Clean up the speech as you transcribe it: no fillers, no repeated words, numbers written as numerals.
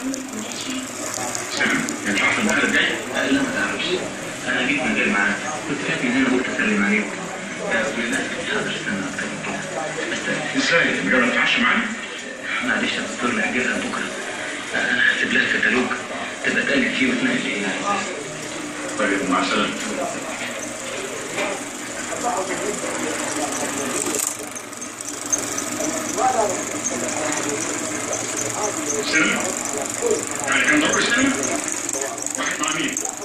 سلام، انت عارف البلد جاي؟ لا ما تعرفش. انا جيت من غير معاك، كنت فاكر ان انا قلت اسلم عليك. وللاسف مش هقدر استنى اكتر من كده. بس ازاي؟ انت مجرد تتعشى معانا؟ معلش يا دكتور، نأجلها بكره. انا هسيب لها الكتالوج تبقى تقلب فيه وتنقل اللي هي عايزاه. طيب مع السلامه. سينما؟ يعني كان ضرب السينما؟ واحد مع مين؟